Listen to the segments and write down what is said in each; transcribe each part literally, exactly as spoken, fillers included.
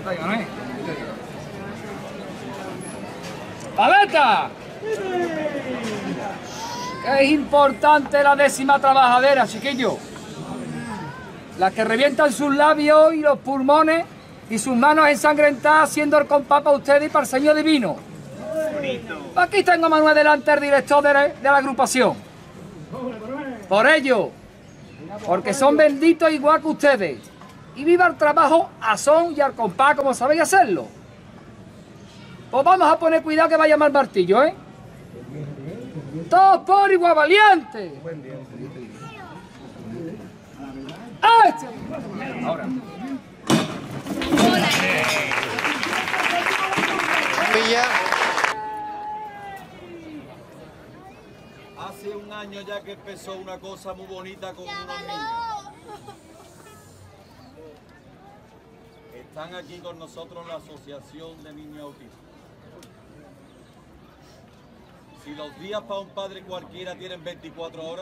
traigo, ¿no? ¡Paleta! Que es importante la décima trabajadera, chiquillo. La que revientan sus labios y los pulmones y sus manos ensangrentadas haciendo el compás para ustedes y para el Señor Divino. Aquí tengo a Manuel delante, el director de la, de la agrupación. Por ello, porque son benditos igual que ustedes. Y viva el trabajo a son y al compás como sabéis hacerlo. Pues vamos a poner cuidado que vaya mal martillo, ¿eh? Todos por igual valiente. ¡Ah! Ahora. Hace un año ya que empezó una cosa muy bonita con unos niños. Están aquí con nosotros la Asociación de Niños Autistas. Si los días para un padre cualquiera tienen veinticuatro horas,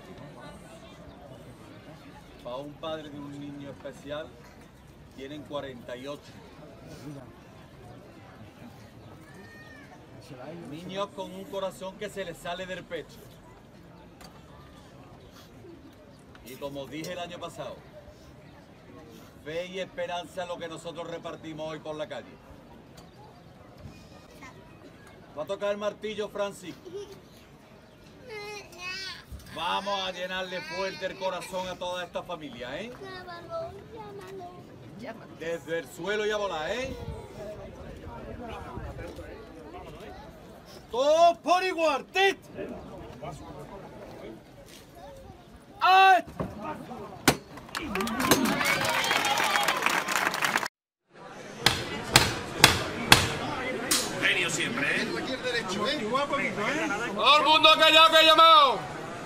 para un padre de un niño especial tienen cuarenta y ocho. Niños con un corazón que se les sale del pecho. Y como dije el año pasado, fe y esperanza es lo que nosotros repartimos hoy por la calle. Va a tocar el martillo Francisco. Vamos a llenarle fuerte el corazón a toda esta familia, ¿eh? Desde el suelo y a volar, ¿eh? Todos por igual, tit. ¡Ay! Genio siempre, ¿eh? Cualquier derecho, ¿eh? Igual poquito, ¿eh? Todo el mundo callado que he llamado.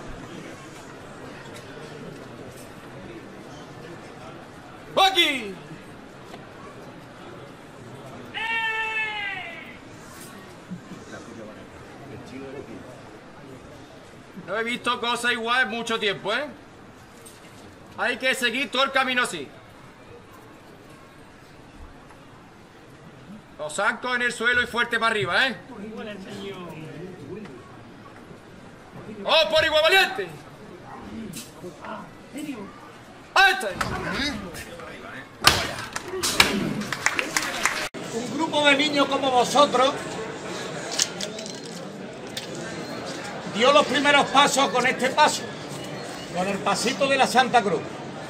¡Aquí! No he visto cosas igual en mucho tiempo, ¿eh? Hay que seguir todo el camino así. Los zancos en el suelo y fuerte para arriba, ¿eh? ¡Oh, por igual valiente! ¡Ahí está! Un grupo de niños como vosotros dio los primeros pasos con este paso, con el pasito de la Santa Cruz.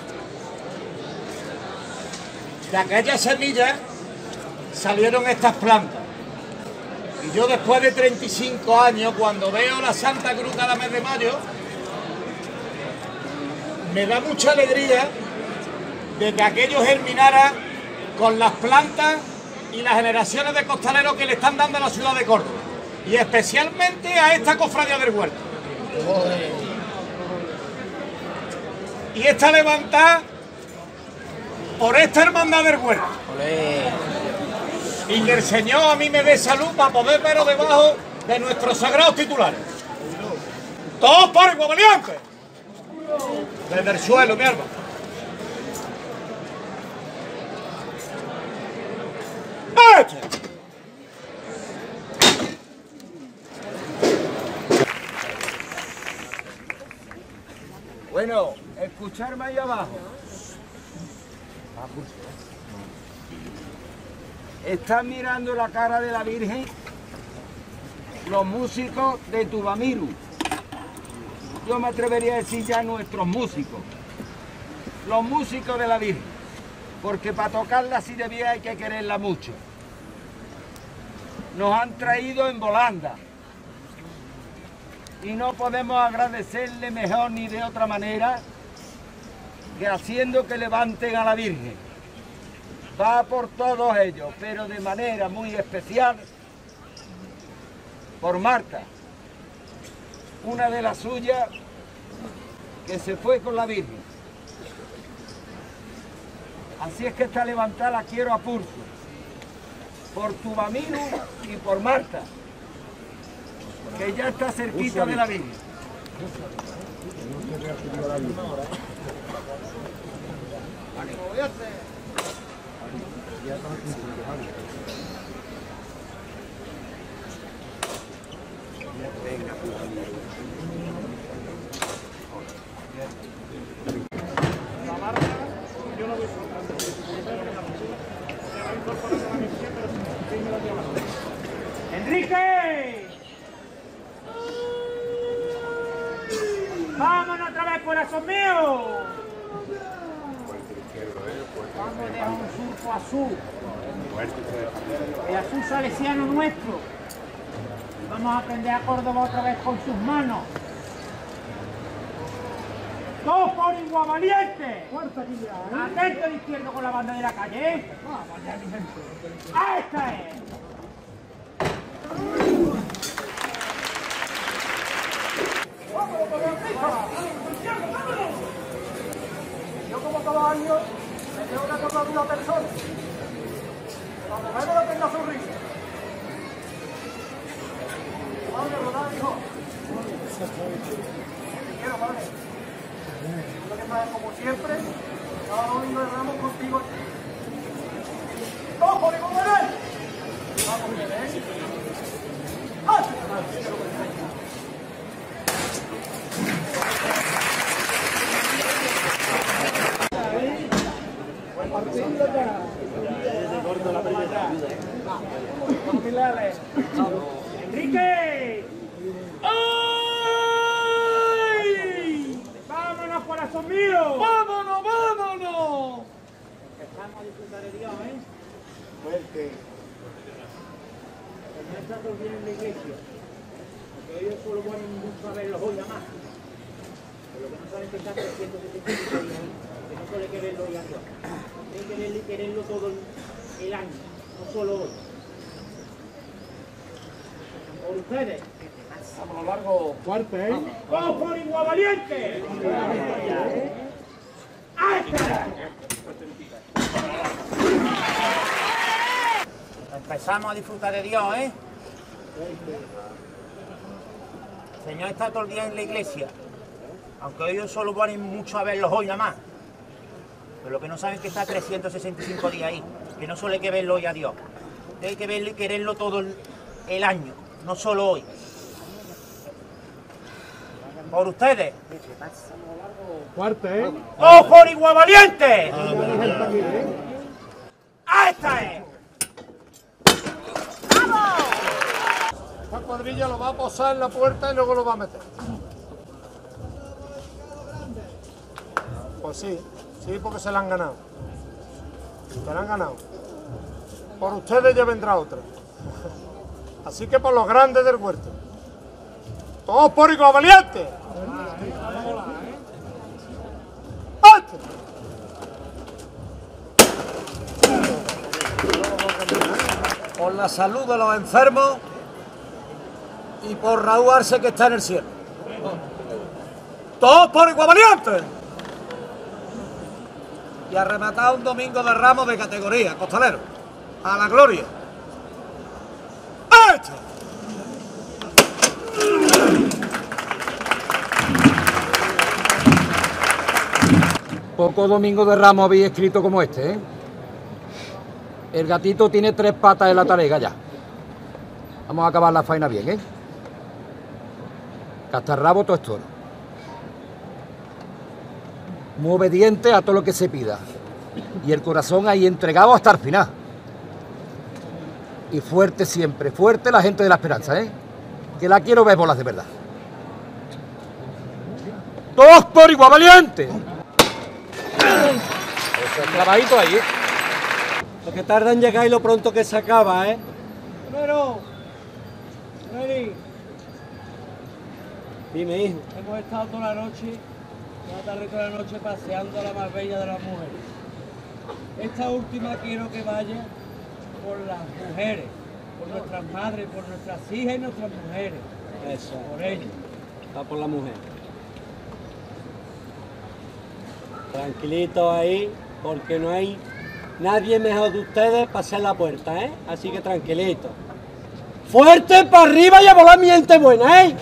De aquellas semillas salieron estas plantas. Y yo después de treinta y cinco años, cuando veo la Santa Cruz cada mes de mayo, me da mucha alegría de que aquello germinara con las plantas y las generaciones de costaleros que le están dando a la ciudad de Córdoba. Y especialmente a esta cofradía del Huerto. Y esta levantada por esta hermandad del Huerto. Y que el Señor a mí me dé salud para poder veros debajo de nuestros sagrados titulares. ¡Todos por igual valientes! Desde el suelo, mi hermano. ¡Eche! Bueno, escucharme ahí abajo. Están mirando la cara de la Virgen los músicos de Tubamiru. Yo me atrevería a decir ya nuestros músicos. Los músicos de la Virgen. Porque para tocarla así de bien hay que quererla mucho. Nos han traído en volanda. Y no podemos agradecerle mejor ni de otra manera que haciendo que levanten a la Virgen. Va por todos ellos, pero de manera muy especial por Marta, una de las suyas que se fue con la Virgen. Así es que esta levantada la quiero a pulso, por Tubamiru y por Marta, que ya está cerquita de la Virgen. Vale. ¡Enrique! ¡Vámonos otra vez, corazón mío! Vamos a dejar un surco azul. El azul salesiano nuestro. Vamos a aprender a Córdoba otra vez con sus manos. ¡Todos por igual valiente! Atento al izquierdo con la banda de la calle, ¿eh? ¡Ah, esta es! Yo como cada año me llevo una copa de una persona. Cuando vemos la tenga sonrisa. Vale, ¿verdad, hijo? Te quiero, vale. Lo que pasa, como siempre, cada domingo de Ramos contigo. ¡Todos por igual! Vamos bien, ¿eh? ¡Ah! ¡Enrique! ¡Ay! ¡Vámonos, corazón mío! ¡Vámonos, vámonos! Empezamos a disfrutar de Dios, ¿eh? Fuerte. No está todo bien en la iglesia. Porque ellos solo ponen mucho a verlos hoy, nada más. Pero lo que no saben que está trescientos setenta y cinco días ahí, que no solo hay que verlo hoy a Dios. Hay que verlo y quererlo todo el año, no solo hoy. Por ustedes. Vamos a lo largo. Fuerte, ¿eh? ¡Vamos por igual valiente! ¡Ahí está! Empezamos a disfrutar de Dios, ¿eh? El Señor está todo el día en la iglesia, aunque ellos solo ponen mucho a verlos hoy nada más. Pero lo que no saben es que está trescientos sesenta y cinco días ahí, que no solo hay que verlo hoy a Dios. Hay que verlo y quererlo todo el, el año, no solo hoy. Por ustedes. Fuerte, ¿eh? ¡Oh, por igual valiente! ¡Ahí está! Eh. Esta cuadrilla lo va a posar en la puerta y luego lo va a meter. Pues sí, sí, porque se la han ganado. Se la han ganado. Por ustedes ya vendrá otra. Así que por los grandes del huerto. Todos por igual valiente. Por la salud de los enfermos y por Raúl Arce, que está en el cielo. ¡Todos por igual valiente! Y a rematar un domingo de Ramos de categoría, costalero. A la gloria. ¡Hecho! Poco domingo de Ramos habéis escrito como este, ¿eh? El gatito tiene tres patas en la talega ya. Vamos a acabar la faena bien, ¿eh? Castarrabo todo es toro. Muy obediente a todo lo que se pida. Y el corazón ahí entregado hasta el final. Y fuerte siempre, fuerte la gente de la esperanza, ¿eh? Que la quiero ver bolas de verdad. ¡Todos por igual valiente! Eso es clavadito ahí, ¿eh? Lo que tarda en llegar y lo pronto que se acaba, ¿eh? Pero, Mary, Dime, hijo. hemos estado toda la noche, toda la tarde y toda la noche paseando a la más bella de las mujeres. Esta última quiero que vaya por las mujeres, por nuestras madres, por nuestras hijas y nuestras mujeres. Eso. Por ellas. Va por la mujer. Tranquilito ahí, porque no hay nadie mejor de ustedes para hacer la puerta, ¿eh? Así que tranquilito. ¡Fuerte para arriba y a volar mi gente buena, eh!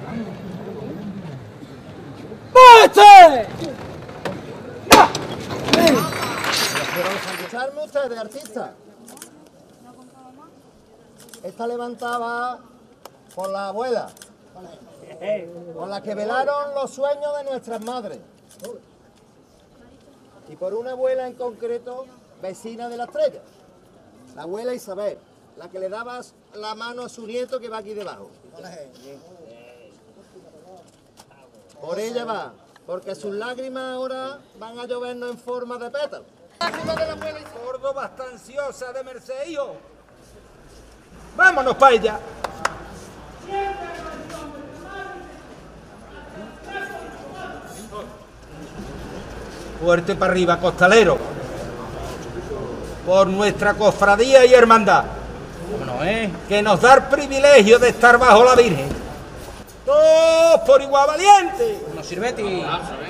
¡Bate! ¿Escucharme ustedes, artistas? Esta levantada por la abuela, por la que velaron los sueños de nuestras madres. Y por una abuela en concreto, vecina de la Estrella, la abuela Isabel, la que le dabas la mano a su nieto que va aquí debajo. Por ella va, porque sus lágrimas ahora van a llovernos en forma de pétalos. Lágrimas de la abuela Isabel. Córdoba está ansiosa de merced, hijo. Vámonos para ella. Fuerte para arriba, costalero. Por nuestra cofradía y hermandad. Vámonos, ¿eh? Que nos da el privilegio de estar bajo la Virgen. ¡Todos por igual valiente! Nos sirve, tío.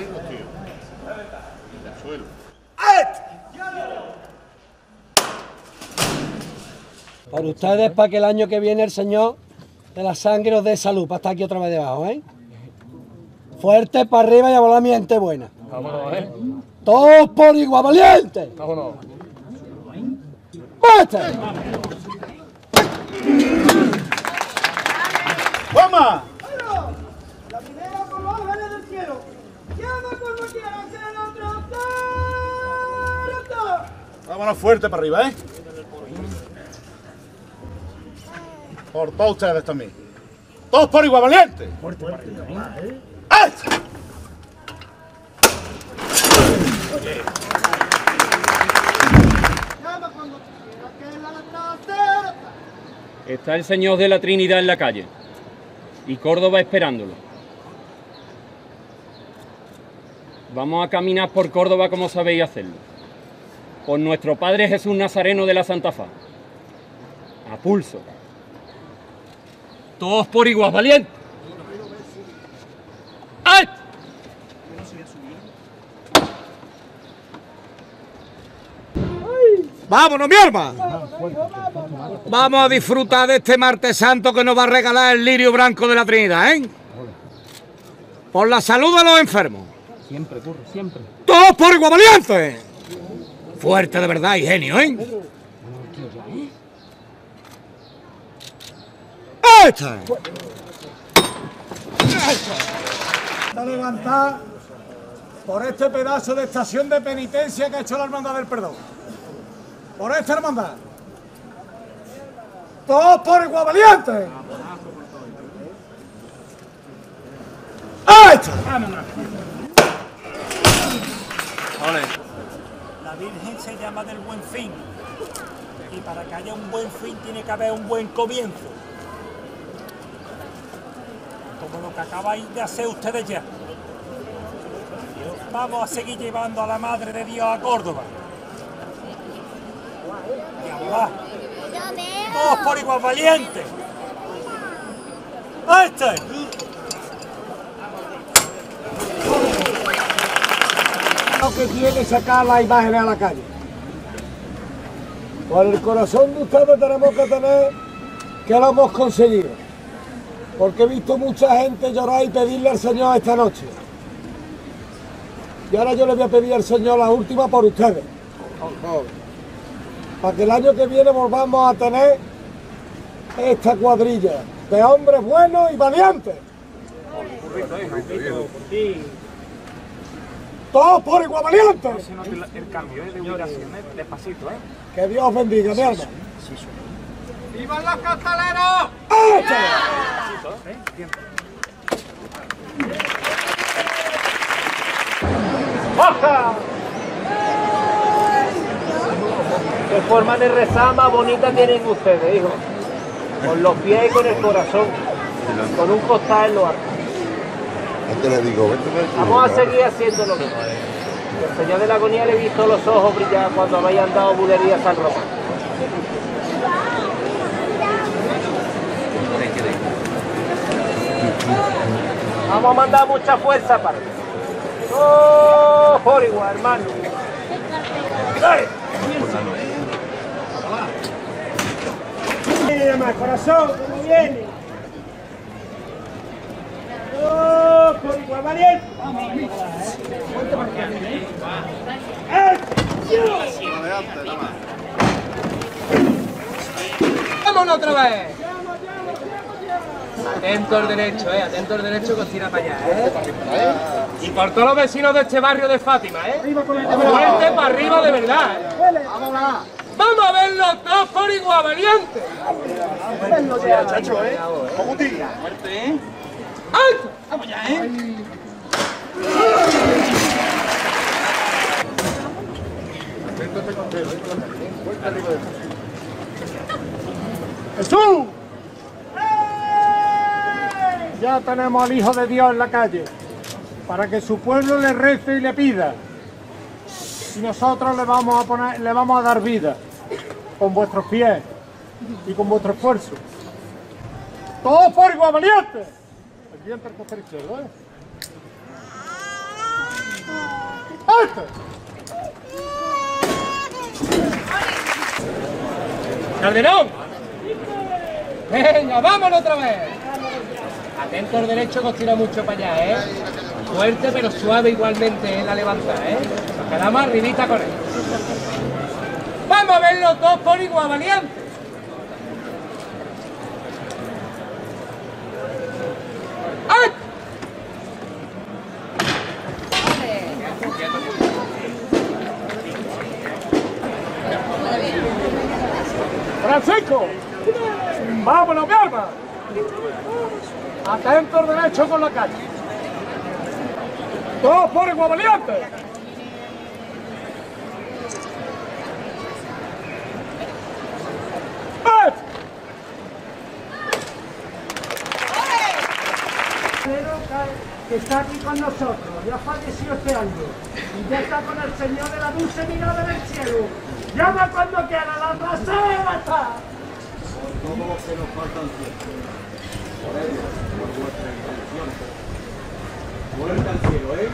Por ustedes, para que el año que viene el Señor de la sangre os dé salud, para estar aquí otra vez debajo, ¿eh? Fuerte para arriba y a volar mi gente buena. Vámonos, ¿eh? Todos por igual valiente. Vámonos. ¡Vete! ¡Vamos! La primera por los ángeles del cielo. Llama cuando quieras ser otro. Vámonos fuerte para arriba, ¿eh? Por todos ustedes también. Todos por igual valiente. Fuerte para arriba, ¿eh? ¡Ay! Llama cuando quieras que la trasera. Está el Señor de la Trinidad en la calle y Córdoba esperándolo. Vamos a caminar por Córdoba como sabéis hacerlo. Por nuestro Padre Jesús Nazareno de la Santa Fa. A pulso. Todos por igual valiente. ¡Ay! ¡Vámonos, mi arma! Vamos a disfrutar de este martes santo que nos va a regalar el lirio blanco de la Trinidad, ¿eh? Por la salud de los enfermos. Siempre, curro, siempre. ¡Todos por igual valiente! Fuerte de verdad y genio, ¿eh? ¡Esta! Está levantada por este pedazo de estación de penitencia que ha hecho la Hermandad del Perdón. Por esta hermandad. Todos por igual valiente. ¡Esta! La Virgen se llama del Buen Fin. Y para que haya un buen fin tiene que haber un buen comienzo. Como lo que acabáis de hacer ustedes ya. Vamos a seguir llevando a la Madre de Dios a Córdoba. Y a volar. Todos por igual valientes. ¡Este! Lo que tiene sacar las imágenes a la calle. Por el corazón de ustedes tenemos que tener que lo hemos conseguido. Porque he visto mucha gente llorar y pedirle al Señor esta noche. Y ahora yo le voy a pedir al Señor la última por ustedes. Para que el año que viene volvamos a tener esta cuadrilla de hombres buenos y valientes. Todos por igual valientes. El cambio de ubicación, despacito, ¿eh? Que Dios bendiga, mi alma. ¡Vivan los costaleros! ¡Baja! ¿Qué forma de rezar más bonita tienen ustedes, hijo? Con los pies y con el corazón. Con un costal en lo alto. Antes le digo, vete, vete. Vamos a seguir haciéndolo. El Señor de la Agonía le he visto los ojos brillar cuando me hayan dado bulería a San Román. Vamos a mandar mucha fuerza para que. ¡Oh, por igual, hermano! ¡Dale! Mira más, corazón, ¿cómo viene? ¡Oh, por igual valiente! ¡Vámonos! ¡Vámonos otra vez! Atento al derecho, eh, atento al derecho que os tira para allá, eh. Y por todos los vecinos de este barrio de Fátima, eh. Fuerte para arriba de verdad, eh. Vamos a verlos todos por igual, valientes. Chacho, ¿eh? ¿Cómo tira? Fuerte, eh. ¡Alto! Vamos ya, eh. ¡Jesús! Ya tenemos al Hijo de Dios en la calle, para que su pueblo le rece y le pida. Y nosotros le vamos a poner, le vamos a dar vida, con vuestros pies y con vuestro esfuerzo. ¡Todos por igual, valientes! El diente al costado izquierdo, ¿eh? ¡Este! ¡Calderón! ¡Venga, vámonos otra vez! Atento al derecho que os tira mucho para allá, ¿eh? Fuerte pero suave igualmente, ¿eh? La levantada, ¿eh? Nos quedamos arribita con él. ¡Vamos a verlos todos por igual, valientes! ¡Ay! ¡Francisco! ¡Vámonos, mi arma! Atento al derecho con la calle. ¡Todos por igual, valientes! Que está aquí con nosotros, ya falleció este año y ya está con el Señor de la dulce mirada del cielo. Llama cuando quiera, la trasera está. Todo lo que nos faltan siempre. Por ello, por vuestra intención. Vuelta al cielo, ¿eh?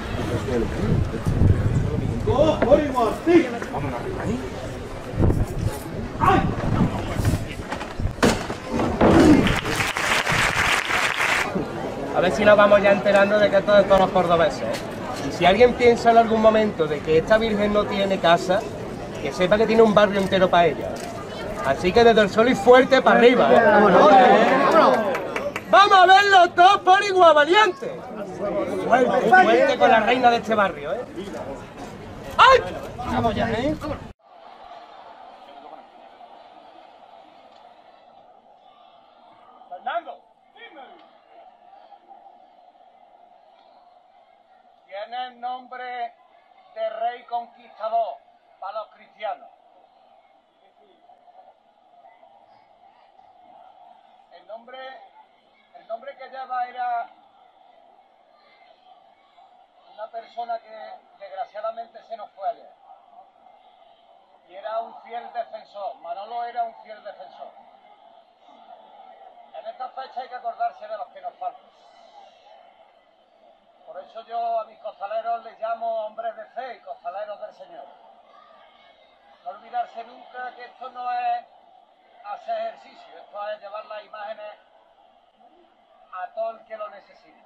¡Todos por igual! ¡Sí! Vámonos arriba, ¿eh? ¡Ay! A ver si nos vamos ya enterando de que esto es de todos los cordobeses, ¿eh? Y si alguien piensa en algún momento de que esta Virgen no tiene casa, que sepa que tiene un barrio entero para ella. Así que desde el sol y fuerte para arriba, ¿eh? ¡Vámonos! ¡Vamos a verlo todos por igual, valientes! Fuerte, fuerte con la reina de este barrio, ¿eh? ¡Ay! Vamos ya, ¿eh? Fernando, tiene el nombre de rey conquistador para los cristianos. El nombre, el nombre que lleva era una persona que desgraciadamente se nos fue ayer. Y era un fiel defensor. Manolo era un fiel defensor. En esta fecha hay que acordarse de los que nos faltan. Por eso yo a mis costaleros les llamo hombres de fe y costaleros del Señor. No olvidarse nunca que esto no es hacer ejercicio, esto es llevar las imágenes a todo el que lo necesite.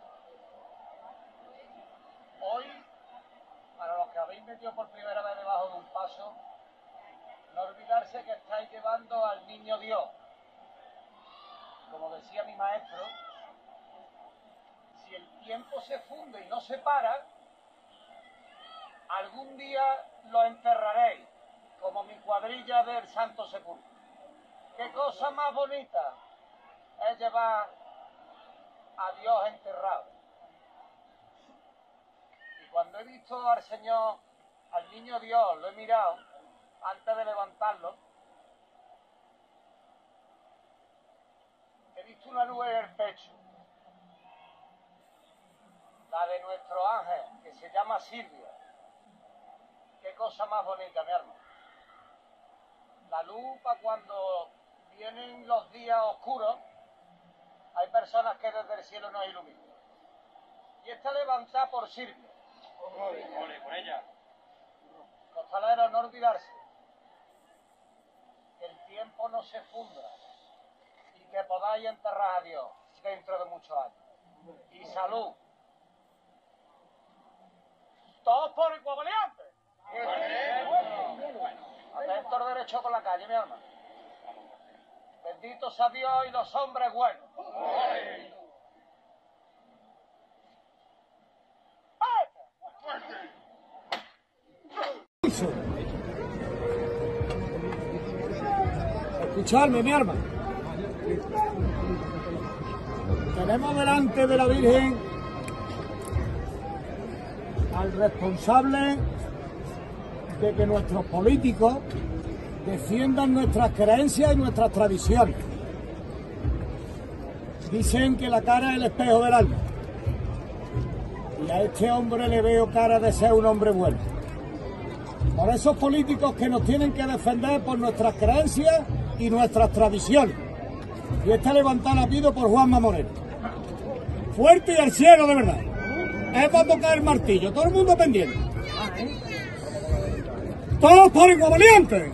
Hoy, para los que habéis metido por primera vez debajo de un paso, no olvidarse que estáis llevando al niño Dios. Como decía mi maestro, si el tiempo se funde y no se para, algún día lo enterraréis, como mi cuadrilla del Santo Sepulcro. ¿Qué cosa más bonita es llevar a Dios enterrado? Y cuando he visto al Señor, al niño Dios, lo he mirado antes de levantarlo, he visto una nube en el pecho, la de nuestro ángel, que se llama Silvia. Qué cosa más bonita, mi hermano. La luz para cuando vienen los días oscuros, hay personas que desde el cielo nos iluminan. Y esta levantada por Silvia. Ole, por ella. Costaleros, no olvidarse que el tiempo no se funda y que podáis enterrar a Dios dentro de muchos años. Y salud. Todos por igual, valientes. Atento al derecho con la calle, mi hermano. Bendito sea Dios y los hombres buenos. Escuchadme, mi arma. Tenemos delante de la Virgen al responsable de que nuestros políticos defiendan nuestras creencias y nuestras tradiciones. Dicen que la cara es el espejo del alma. Y a este hombre le veo cara de ser un hombre bueno. Por esos políticos que nos tienen que defender por nuestras creencias y nuestras tradiciones. Y esta levantada la pido por Juanma Moreno. Fuerte y al cielo, de verdad. Es para tocar el martillo, todo el mundo pendiente. Todos por igual valiente.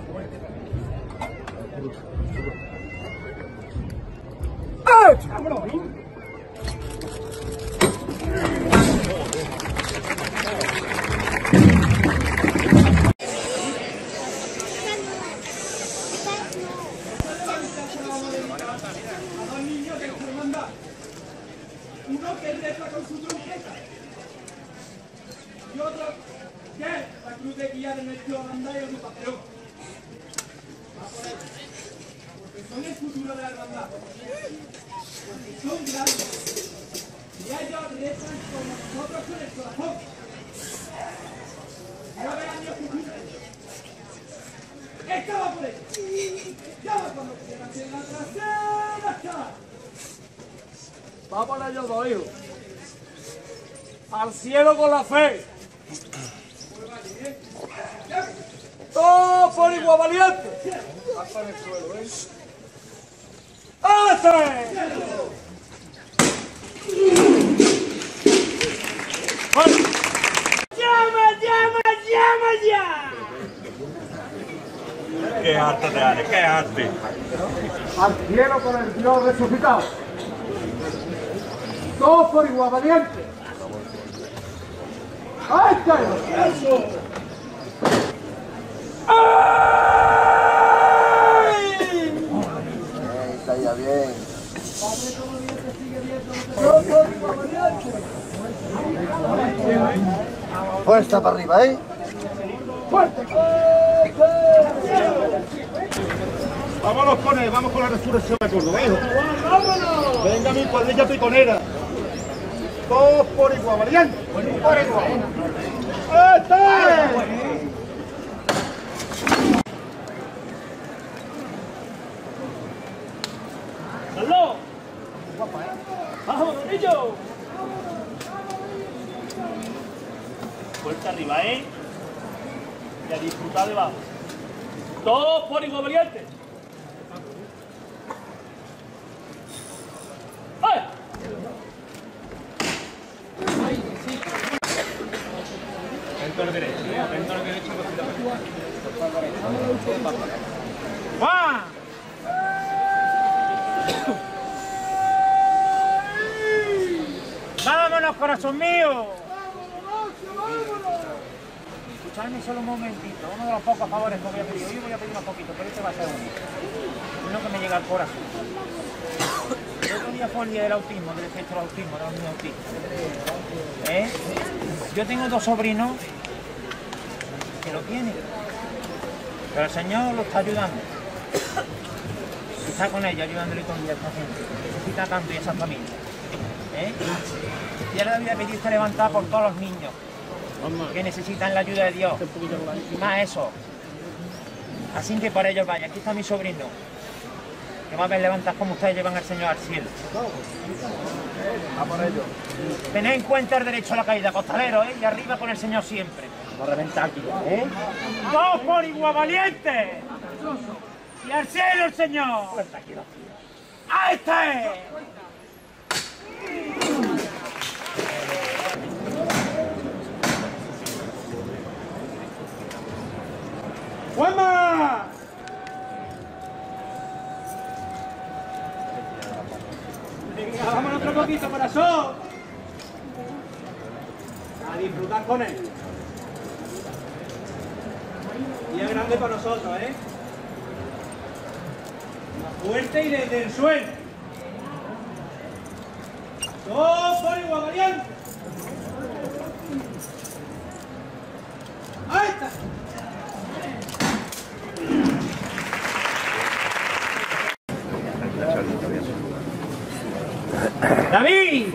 Uno que reza con su trompeta y otro que la cruz de guía de nuestro hermandad y agrupación. Va por ello, porque son el futuro de la hermandad, porque son grandes y ellos rezan con nosotros con el corazón. Nueve años futuro. Esta va por ello. Ya va cuando quieran en la trasera está. Vamos a ellos dos, hijos. Al cielo con la fe. Todos por igual valiente. Hasta en el suelo, ¿eh? ¡Hace! ¡Llama, llama, llama ya! ¡Qué arte te hace! ¡Qué arte! Al cielo con el Dios resucitado. Todos por igual valiente. ¡Ahí está! ¡Eso! ¡Ay! Está ya bien. Fuerza para arriba, ¿eh? ¡Fuerte! Vámonos con él, vamos con la resurrección de Córdoba, hijo. Venga mi cuadrilla piconera. Todos por igual, valiente. Por igual. ¡Este! ¡Salud! ¡Vamos, niño! Fuerte arriba, ¿eh? Y a disfrutar debajo. Todos por igual valiente. ¡Ay! Dentro derecho, dentro derecho, ¡Juan! ¡Vámonos, corazón mío! Escuchadme solo un momentito, uno de los pocos favores que voy a pedir. Hoy voy a pedir un poquito, pero este va a ser uno. Uno que me llega al corazón. El otro día fue el día del autismo, del efecto del autismo, de los niños autistas. ¿Eh? Yo tengo dos sobrinos que lo tienen, pero el Señor lo está ayudando. Está con ella, ayudándole con ella a esta gente. Necesita tanto y esa familia. ¿Eh? Y ahora voy a pedir que levantar por todos los niños que necesitan la ayuda de Dios. Y más eso. Así que por ellos vaya. Aquí está mi sobrino, que va a ver levantar como ustedes llevan al Señor al cielo. A por ello. Tened en cuenta el derecho a la caída, costalero, ¿eh? Y arriba con el Señor siempre. Va a reventar aquí. ¿Eh? ¡Dos por igual valientes! ¡Y al cielo el Señor! ¡Ahí está! ¡Juanma! Venga, vámonos otro poquito, corazón. A disfrutar con él. Y es grande para nosotros, ¿eh? Fuerte y desde el suelo. Todos por igual, valiente. Ahí está. ¡David!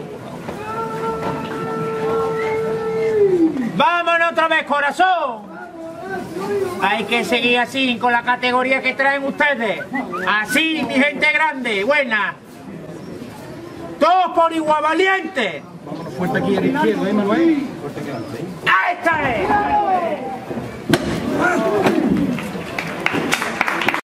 ¡Vámonos otra vez, corazón! Hay que seguir así, con la categoría que traen ustedes. Así, mi gente grande, buena. Todos por igual, valiente. Vámonos fuerte aquí a la izquierda, ¿eh, Manuel? Fuerte aquí adelante. ¡Ahí está!